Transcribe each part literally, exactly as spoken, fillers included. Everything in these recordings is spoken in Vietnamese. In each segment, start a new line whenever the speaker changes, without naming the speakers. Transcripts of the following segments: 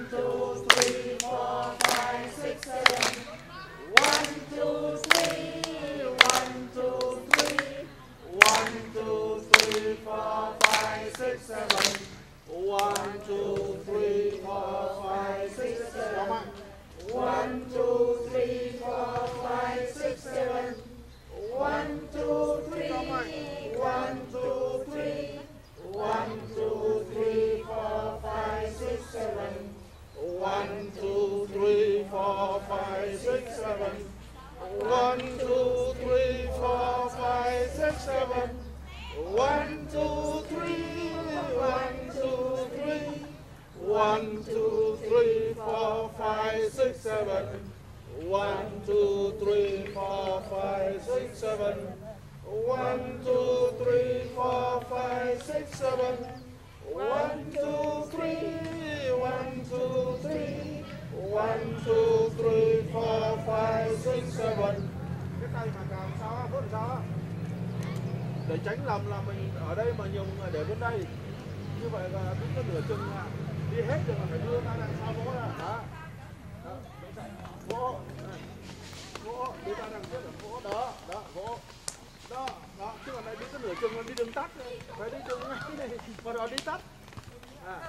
two, three, four, five, six, seven. One, two, three. One, two, three. One, two, three, four, five, six, seven. One, two, three, four, five, six, seven. One, two, three, four, five, six, seven. One, two, three. One, two, three. One, two, three, four, five, six, seven. One, two, three, four, five, six, seven. One, two, three, four, five, six, seven. One, two, three. One, two, three. One, two, three, four, five, six, seven. One, two, three, four, five, six, seven. One, two, three, four, five, six, seven. One, two, three. One, two, three. One, two, three, four, five, six, seven. Cái tay mà làm sao á, vớt sao á. Để tránh làm là mình ở đây mà dùng để bên đây. Như vậy là đứng có nửa chừng là đi hết rồi mà phải đưa tay đằng sau vỗ ra. Đó. Đó. Vỗ. Vỗ. Đưa tay đằng trước là vỗ. Đó. Đó. Vỗ. Đó. Đó. Chứ còn này đi có nửa chừng mà đi đường tắt. Phải đi chừng ngay này. Và rồi đi tắt. À.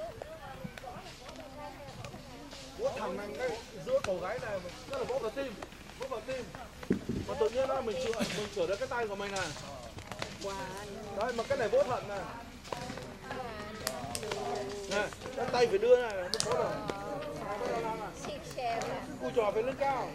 Vỗ thẳng này ngay giữa cổ gáy này. Đó là vỗ vào tim. Vỗ vào tim. Mà tự nhiên đó mình sửa, mình sửa được cái tay của mình này. Đấy, mà cái này vỗ thận này. Nè, cái tay phải đưa này, nó có rồi. Cô trò phải lên cao.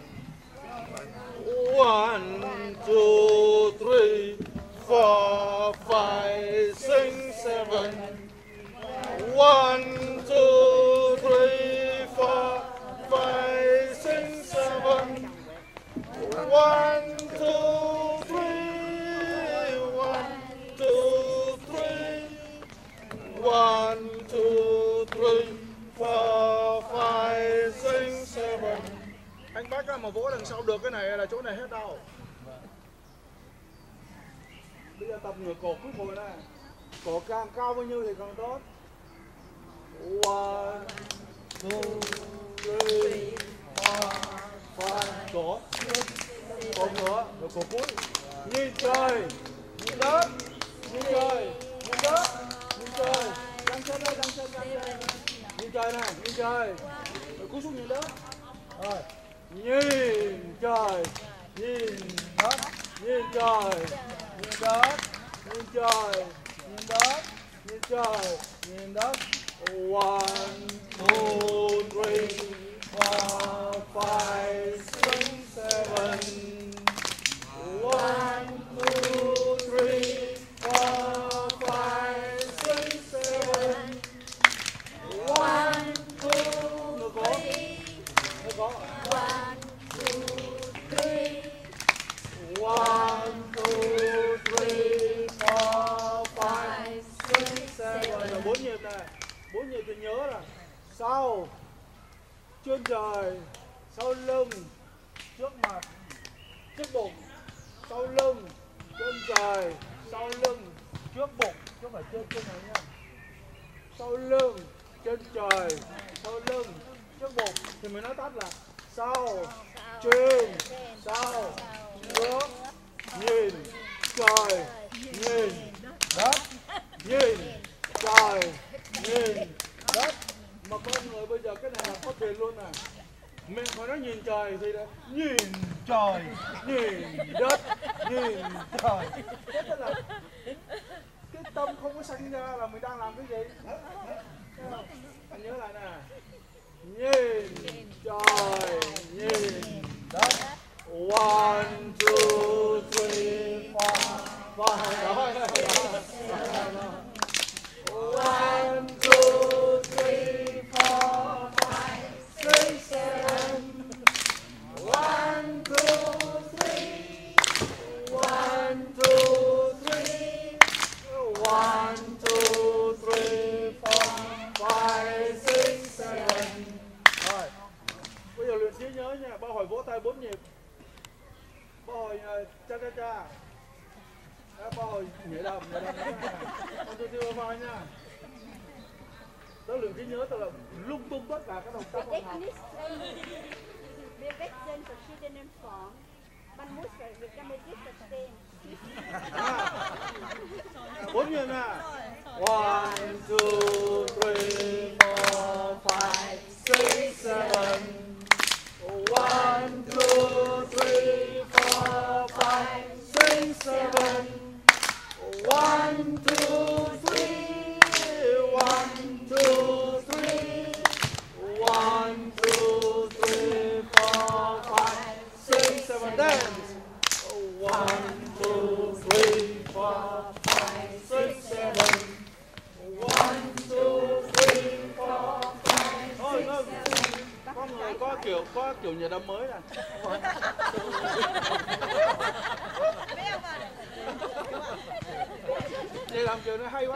One, two, three, four, five, six, seven. One, two, three, four, five, six, seven. One, two, three. One, two, three. One, two, three, four, five, six, seven. Anh bác mà vỗ đằng sau được cái này là chỗ này hết đâu. Bây giờ tập ngửa cổ cuối cùng này. Cổ càng cao bao nhiêu thì càng tốt. One, two, three, four, five. Cổ. Cổ ngửa, rồi cổ cuối. Nhìn trời, nhìn đất, nhìn trời, nhìn đất, nhìn trời. Đăng chân đây, đăng chân, đăng chân. Nhìn trời này, nhìn trời. Rồi cúi xuống nhìn đất. Rồi. Nhìn trời, nhìn đất, nhìn trời, nhìn đất, nhìn trời, nhìn đất, nhìn trời, nhìn đất. One, two, three, four, five, six, seven. One, two, three, four, five, six, seven. One, two, ngược cổ, ngược cổ. One, two, three. One, two, three, four, five, six, seven. Rồi bốn nhịp này, bốn nhịp thì nhớ là sau, trên trời, sau lưng, trước mặt, trước bụng, sau lưng, trên trời, sau lưng, trước bụng, chứ không phải trên trên này nha. Sau lưng, trên trời, sau lưng, trước bụng thì mình nói tắt là sau, trên, sau, trước, nhìn, trời, nhìn, đất, nhìn, trời, nhìn, đất. Mà con người bây giờ cái này là có tiền luôn nè. Mình phải nói nhìn trời thì là nhìn trời, nhìn đất, nhìn trời. Thế là cái tâm không có sanh ra là mình đang làm cái gì? Thấy không? Anh nhớ lại nè. Nhìn trời, nhìn đất. One, two, three, four, five. Đó, đó, đó. One, two, three, four, five, six, seven. One, two, three. One, two, three. One, two, three, four, five, six, seven. Rồi. Bây giờ luyện trí nhớ nha, bao hồi vỗ tay bốn nhịp. Bao hồi cha cha cha. Bao hồi nhảy đầm, nhảy đầm. One, two, three, four, five nha. Tớ luyện trí nhớ, tớ là lung tung tất cả các động tác con học.
Wir wechseln verschiedene Formen. Man muss damit verstehen.
Bốn nguyên à. One, two, three, four, five, six, seven. One, two, three, four, five, six, seven. One, two, three. One, two, three. One, two, three, four, five, six, seven. Dance. One, two, three, four, five, six, seven. One, two, three, four, five, six, seven. Có người có kiểu có kiểu nhà đâm mới này. Chị làm kiểu này hay quá.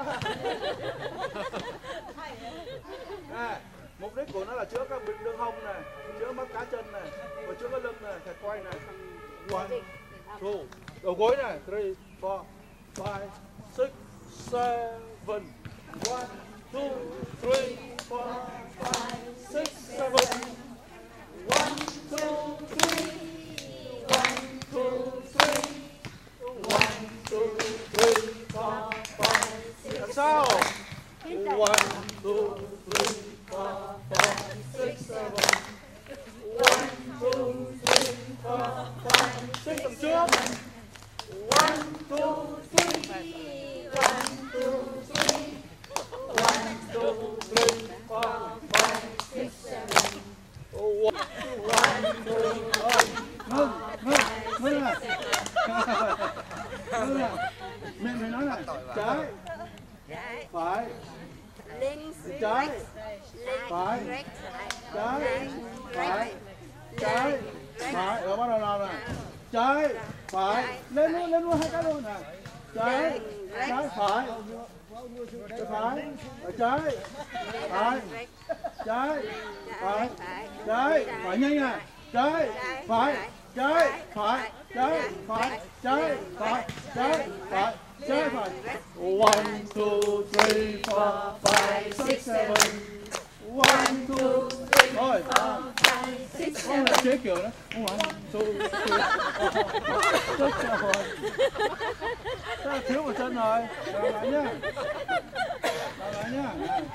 À, mục đích của nó là chữa các bệnh đường hông này, chữa mắt cá chân này, và chữa cái lưng này, thạch quay này. One, two, đầu gối này, three, four, five, six, seven. One, two, three, four, five, six, seven. One, two, three. One, two, three. One, two, three, four, five, six. Làm sao? One, two, three, four, five, six, seven. One, two, three, four, five, six. Tầm trước. One, two, three. One, two, three. One, two, three, four, five, six, seven. One, one, two, three. Ngưng, ngưng, ngưng nè. Ngưng nè. Miệng phải nói này. Trái. Phải. Trái. Phải. Trái. Phải. Trái. Phải. Rồi bắt đầu nào nè. Trái. Phải. Lên luôn, lên luôn hai cái luôn nè. Trái. Trái. Phải. Phải. Trái. Phải. Trái. Phải. Trái. Phải nhanh nè. Trái. Phải. Trái. Phải. Trái. Phải. Trái. Phải. Trái. Phải. Trái. Phải. One, two, three, four, five, six, seven. One, two, three, four, five, six, seven. Có chế kiểu đó. One, two, three, four, six, seven. Thế là thiếu một chân rồi. Làm lại nhá. Làm lại nhá.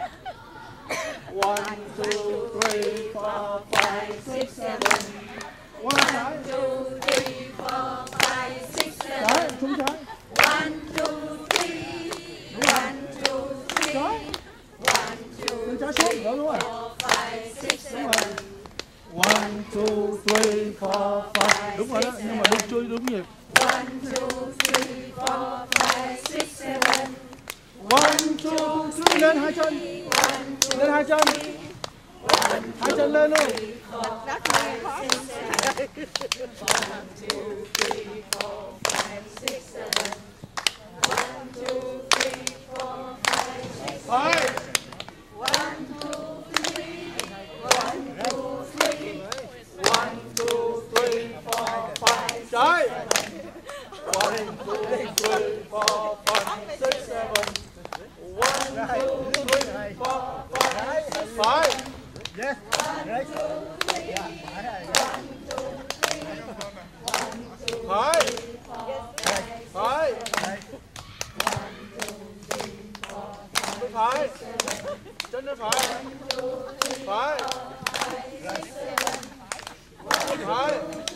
One, two, three, four, five, six, seven. One, two, three, four, five, six, seven. Trái, xuống trái. One, two, three. One, two, three. Trái. One, two, trái xuống, đúng rồi. Five, six, seven. One, two, three, four, five. Đúng rồi đó, nhưng mà đúng chui đúng nhịp. One, two, three, four, five, six, seven. One, two, three. Lên hai chân. Lên hai chân. Hai chân lên luôn. Phải. One, two, three. One, two, three. One, two, three, four, five. Trái. One, two, three, four, five, six, seven. One, two, three, four, five, six, phải. Yes. Right. Phải. Phải. Phải. Chân nó phải. Phải. Phải.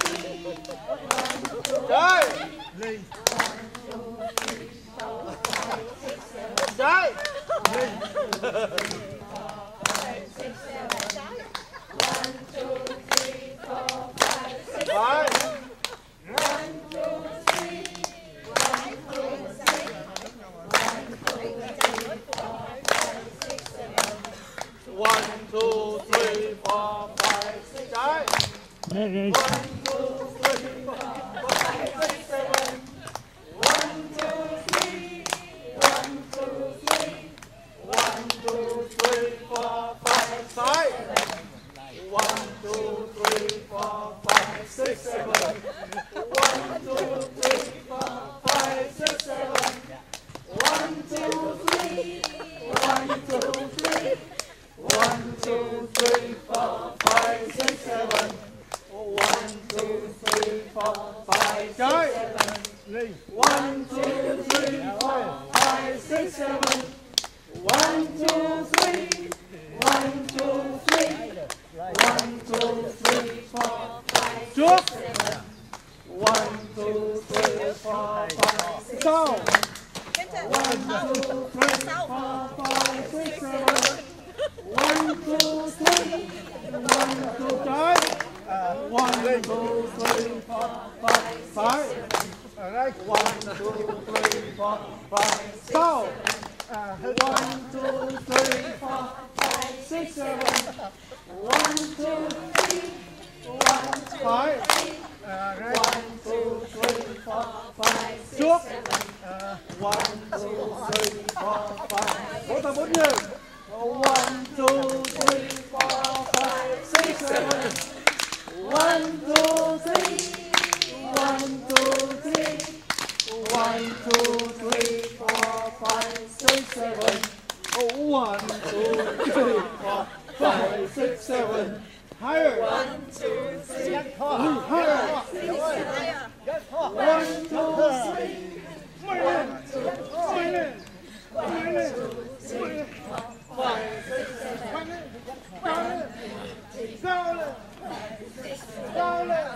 Trái. Trái. Phải. One, two, three, four, five, six. Trái. One, two, three, four, five, six, seven. One, two, three. One, two, three. One, two, three, four, five, phải. One, two, three, four, five, six, seven. One, two, three, four, five, six, seven. One, two, three. One, two, three. four, five, six, seven. One, two, three, four, five, six, seven. One, two, three. One, two, three. One, two, three, four, five, six, seven. One, two, three, four, five, six, seven. One, two, three, four, five, six, seven. One, two, three. One, two, trái. One, two, three, four, five, five. Ở đây. One, two, three, four, five, sáu. One, two, three, four, five, six, seven. One, two, three. One, five. One, two, three, four, five, six, seven. One, two, three, four, five. Bốn ta bốn như. One, two, three, four, five, six, seven. One, two, three. One, two, three. One, two, three, four, five, six, seven. One, two, three, four, five, six, seven. Higher. One, two, three, higher. Higher. One, two, three. One, two, three. One, two, three, four, five, six, seven. Go lên. Go lên.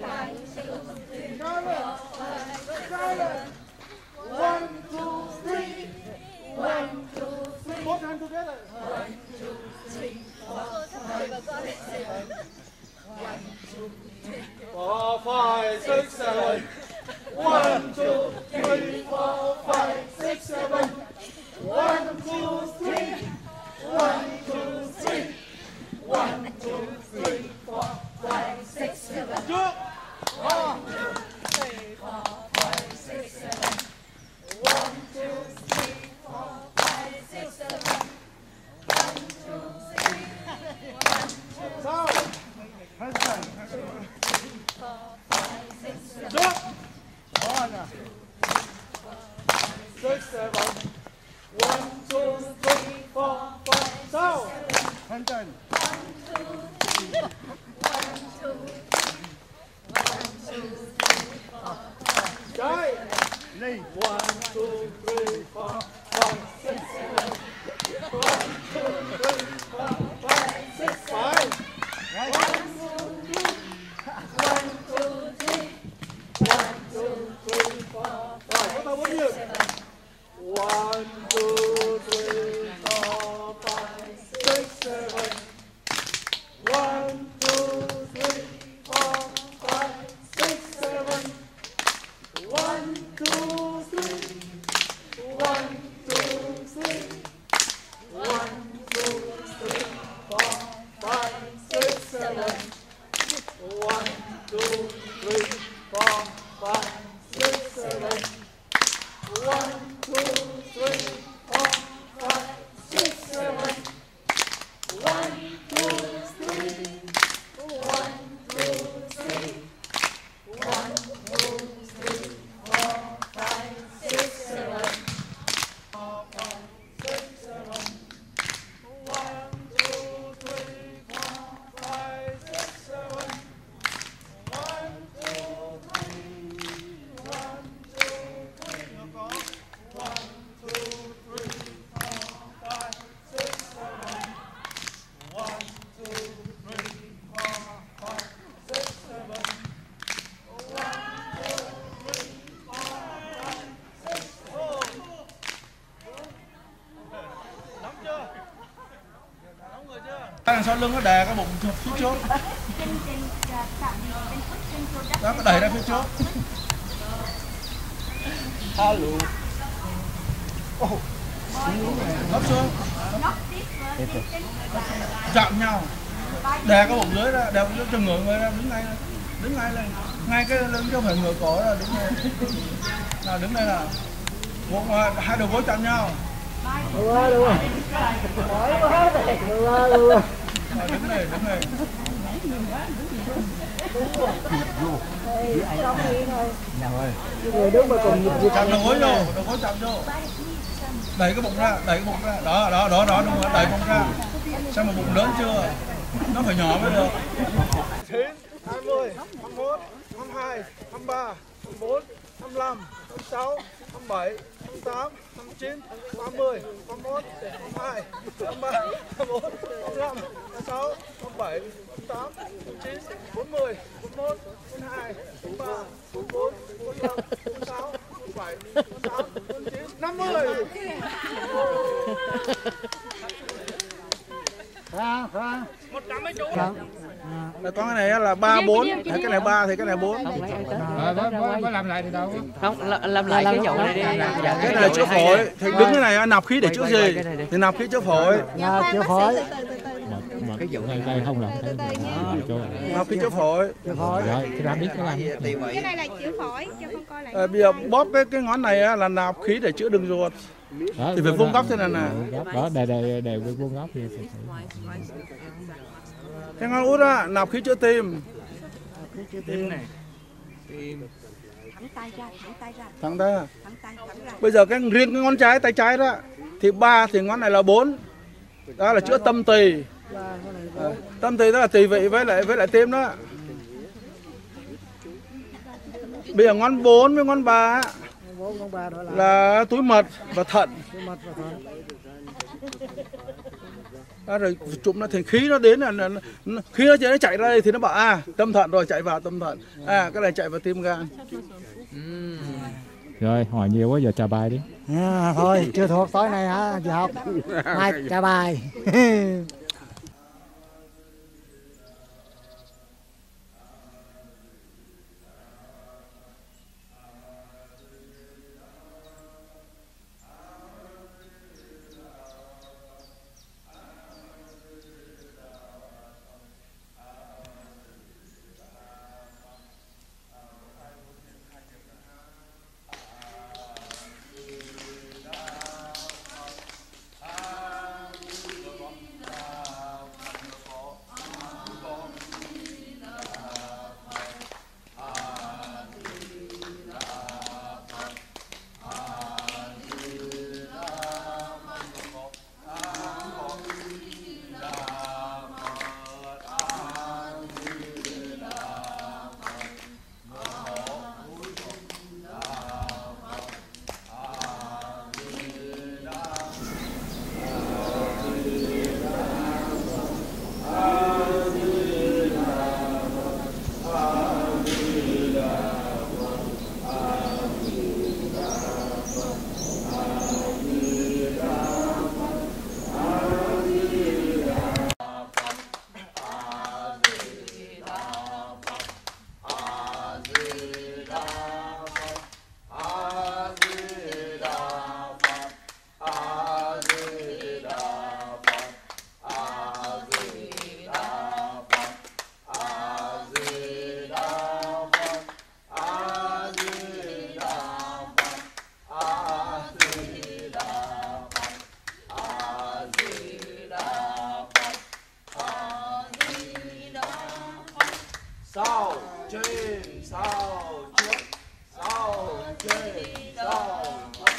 Go lên. Go lên. One, two, three. One, two, three. Both hands together. One, two, three, four, five, six, seven. One, two, three, four, five, six, seven. One, two, three, four, five, six, seven. One, two, three. One, two, three. One, two, three, four, five, six, seven. Go. One, two, three, four, five, six, seven. One, two, three, four, five, six, seven. One, two, three. One, two, so. Four, five, six, seven. Go. One, six, seven. One, two, three, four, five, so. One, two, three. One, two, one, two, three, four, five. Trái. One, two, three, four, five, six, seven. One, two, three, four, five, six, five. One, two, three. One, two, three. One, two, three, four, five, six, seven. One, two, three, four, five, six, seven. One, two, three, four, five, six, seven. One, two, three. One, two, three. One, two, three, four, five, six, seven. One, two, three, four, five, six, seven. One, two, three, four, five, six, seven. One, two, three. One, two, three. One, two, three, four, five, six, seven. Four, five, six, seven. One, two, three, four, five, six, seven. One, two, three. One, two, three. One, two, three, four, five, six, seven. One, two, three, four, five, six, seven. One, two, three, four, five, six, seven. Nóng chưa? Nóng người chưa? Đằng sau lưng nó đè cái bụng phía trước. Đó, nó đẩy ra phía trước. Alo. Oh. Nóc xuống. Chạm nhau. Đè cái bụng dưới ra, đè bụng dưới cho ngửa người ra, đứng ngay lên. Đứng ngay lên. Ngay cái lưng chứ không phải ngửa cổ ra, đứng ngay. Nào đứng đây nào. Một hai đầu gối chạm nhau. Được rồi, được rồi. Mỏi quá rồi. Được rồi, được rồi. Đứng này, đứng này. Xong đi thôi. Người đứng mà cùng chạm đầu gối vô, đầu gối chạm vô. Đẩy cái bụng ra, đẩy cái bụng ra. Đó, đó, đó, đó, đúng rồi, đẩy bụng ra. Xem mà bụng lớn chưa? Nó phải nhỏ mới được. chín, hai mươi, hai mươi mốt, hai mươi hai. ba, hai mươi bốn, hai mươi lăm, hai mươi sáu, hai mươi bảy, hai mươi tám, hai mươi chín, ba mươi, ba mươi mốt, ba mươi hai, ba mươi ba, ba mươi bốn, ba mươi lăm, ba mươi sáu, ba mươi bảy, ba mươi tám, ba mươi chín, bốn mươi, bốn mươi mốt, bốn mươi hai, bốn mươi ba, bốn mươi bốn, bốn mươi lăm, bốn mươi sáu, bốn mươi bảy, bốn mươi tám, bốn mươi chín, năm mươi.
Khoan, khoan.
một trăm mấy chú.
Là có cái này là ba bốn, cái này ba thì cái này bốn.
Rồi mới mới làm lại thì đâu?
Không, làm lại cái chậu này đi.
Cái này là chữa phổi, thì đứng cái này nạp khí để chữa gì? Thì nạp khí chữa phổi.
Chữa phổi. Cái vụ này đây không làm cái
nạp khí chữa phổi.
Chữa phổi. Rồi, cái làm biết cái làm.
Cái này là chữa phổi, cho con coi lại.
À, bây giờ bóp cái cái ngón này á, là nạp khí để chữa đường ruột.
Đó,
thì phải vuông góc thế này nè.
Đó, đều đều đều vuông góc thì
cái ngón út á, nạp khí chữa tim.
Tim này.
Thẳng tay ra, thẳng tay ra.
Thẳng tay.
Thẳng tay, thẳng ra.
Bây giờ cái riêng cái ngón trái, tay trái đó thì ba thì ngón này là bốn. Đó là chữa tâm tỳ. À, tâm tỳ đó là tỳ vị với lại với lại tim đó. Bây giờ ngón bốn với ngón ba là túi mật và thận. Đó, rồi chụp nó thành khí nó đến là, là, là khí nó, nó chạy ra đây thì nó bảo à tâm thận rồi, chạy vào tâm thận, à cái này chạy vào tim gan.
uhm. Rồi hỏi nhiều quá giờ trả bài đi.
À, thôi chưa thuộc tối nay hả chị học mai trả bài.
Sau trên sau trước, sau trên sau trước.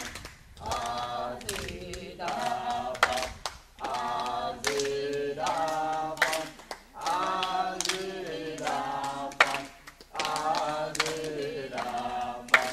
A Di Đà Phật, A Di Đà Phật, A Di Đà Phật, A Di Đà Phật.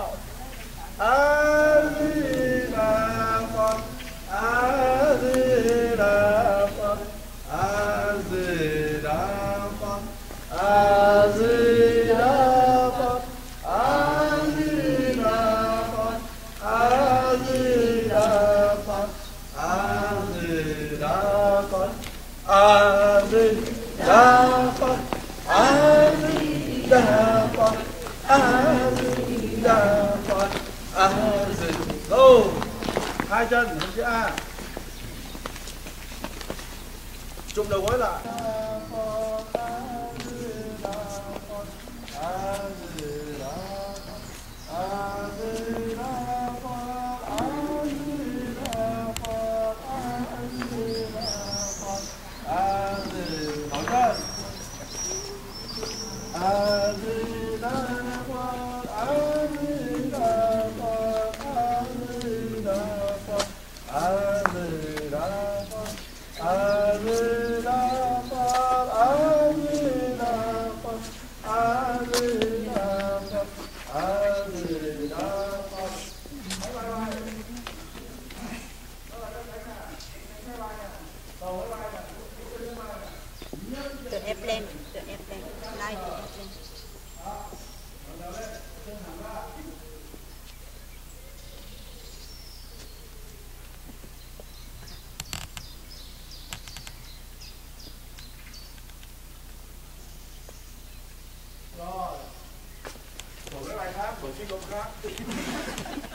nào. A Di Đà Phật, A Di Đà Phật, A Di Đà Phật, A Di Đà Phật, A Di Đà Phật, A Di Đà Phật, A Di Đà Phật, A Di Đà Phật, A Di Đà Phật, A Di Đà Phật, A Di. Đâu hai chân hình chữ A, chụm đầu gối lại.
Tự ép lên, tự ép lên, lai tự ép lên.
Rồi, một cái bài khác, một phi công khác.